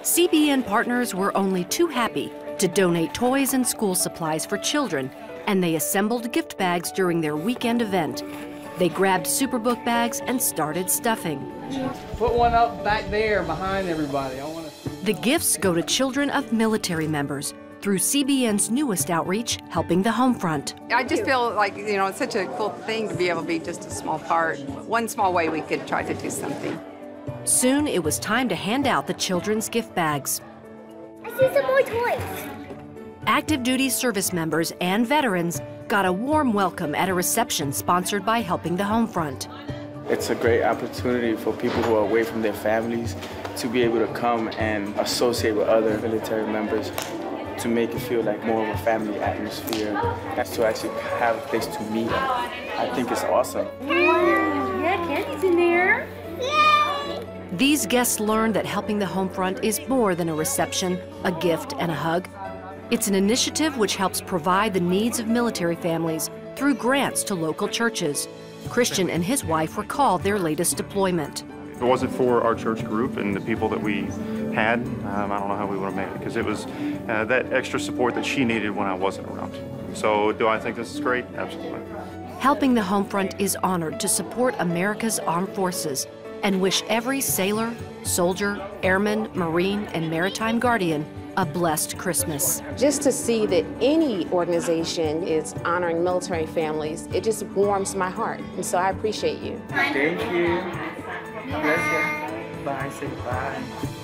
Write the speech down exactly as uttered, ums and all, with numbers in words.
C B N partners were only too happy to donate toys and school supplies for children, and they assembled gift bags during their weekend event. They grabbed Superbook bags and started stuffing. Put one up back there behind everybody. I want to. The gifts go to children of military members through C B N's newest outreach, Helping the Homefront. I just feel like, you know, it's such a cool thing to be able to be just a small part. One small way we could try to do something. Soon it was time to hand out the children's gift bags. I see some more toys. Active duty service members and veterans got a warm welcome at a reception sponsored by Helping the Homefront. It's a great opportunity for people who are away from their families to be able to come and associate with other military members, to make it feel like more of a family atmosphere, and to actually have a place to meet. I think it's awesome. Wow, yeah, candy's in there. Yay! These guests learned that Helping the Homefront is more than a reception, a gift, and a hug. It's an initiative which helps provide the needs of military families through grants to local churches. Christian and his wife recalled their latest deployment. If it wasn't for our church group and the people that we had, um, I don't know how we would have made it, because it was uh, that extra support that she needed when I wasn't around. So do I think this is great? Absolutely. Helping the Homefront is honored to support America's armed forces and wish every sailor, soldier, airman, Marine, and maritime guardian a blessed Christmas. Just to see that any organization is honoring military families, it just warms my heart. And so I appreciate you. Thank you. Bless you. Bye. Say bye.